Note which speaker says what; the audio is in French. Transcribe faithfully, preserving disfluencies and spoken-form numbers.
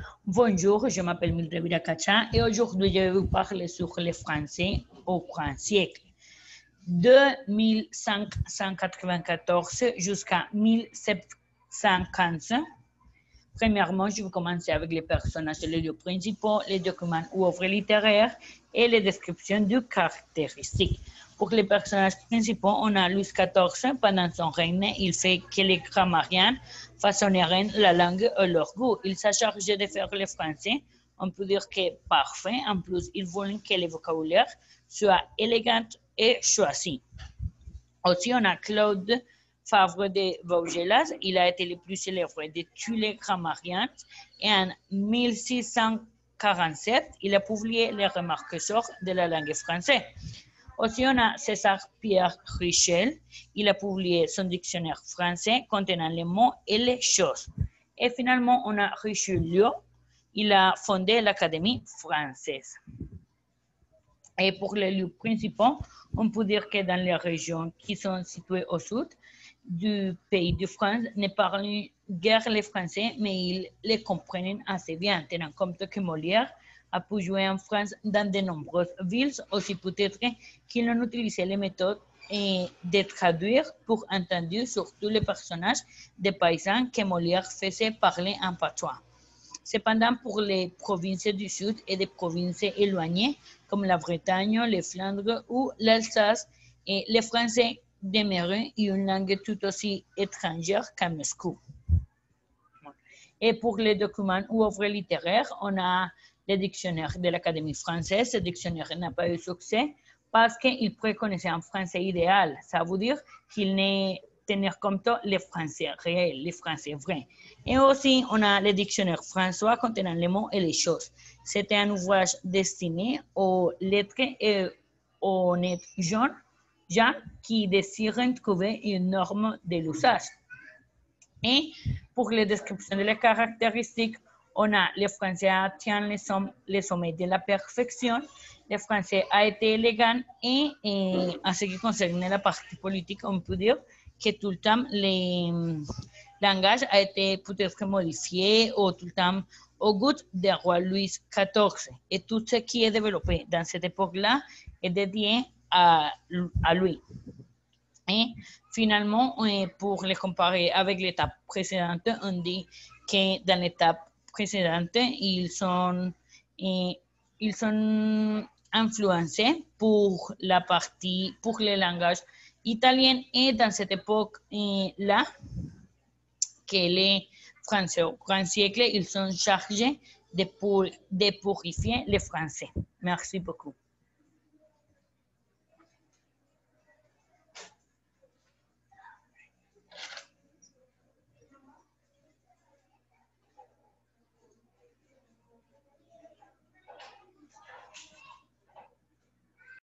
Speaker 1: Bonjour, je m'appelle Mildred Viracacha et aujourd'hui je vais vous parler sur le français au grand siècle, de mille cinq cent quatre-vingt-quatorze jusqu'à mille sept cent quinze. Premièrement, je vais commencer avec les personnages et les lieux principaux, les documents ou œuvres littéraires et les descriptions de caractéristiques. Pour les personnages principaux, on a Louis quatorze. Pendant son règne, il fait que les grammariens façonneraient la langue à leur goût. Il s'est chargé de faire le français, on peut dire que parfait. En plus, il voulait que le vocabulaire soit élégant et choisi. Aussi, on a Claude Favre de Vaugelas. Il a été le plus célèbre de tous les grammariens. Et en mille six cent quarante-sept, il a publié les remarques sur de la langue française. Aussi, on a César Pierre Richel. Il a publié son dictionnaire français contenant les mots et les choses. Et finalement, on a Richelieu. Il a fondé l'Académie française. Et pour les lieux principaux, on peut dire que dans les régions qui sont situées au sud du pays de France, ne parlent guère les Français, mais ils les comprennent assez bien, tenant compte que Molière a pu jouer en France dans de nombreuses villes, aussi peut-être qu'ils ont utilisé les méthodes de traduire pour entendre surtout les personnages des paysans que Molière faisait parler en patois. Cependant, pour les provinces du Sud et des provinces éloignées, comme la Bretagne, les Flandres ou l'Alsace, les Français demeuraient une langue tout aussi étrangère qu'à Moscou. Et pour les documents ou œuvres littéraires, on a le dictionnaire de l'Académie française. Ce dictionnaire n'a pas eu succès parce qu'il préconisait un français idéal. Ça veut dire qu'il ne tenir compte les français réels, les français vrais. Et aussi, on a le dictionnaire François contenant les mots et les choses. C'était un ouvrage destiné aux lettres et aux honnêtes gens, gens qui désirent trouver une norme de l'usage. Et pour les descriptions des caractéristiques, on a le français atteint les, somm les sommets de la perfection, le français a été élégant et, et en ce qui concerne la partie politique, on peut dire que tout le temps, le langage a été peut-être modifié ou tout le temps au goût du roi Louis quatorze. Et tout ce qui est développé dans cette époque-là est dédié à, à lui. Et finalement, pour les comparer avec l'étape précédente, on dit que dans l'étape précédente, ils sont, ils sont influencés pour la partie, pour le langage italien. Et dans cette époque-là, que les Français au grand siècle, ils sont chargés de, pour, de purifier les Français. Merci beaucoup.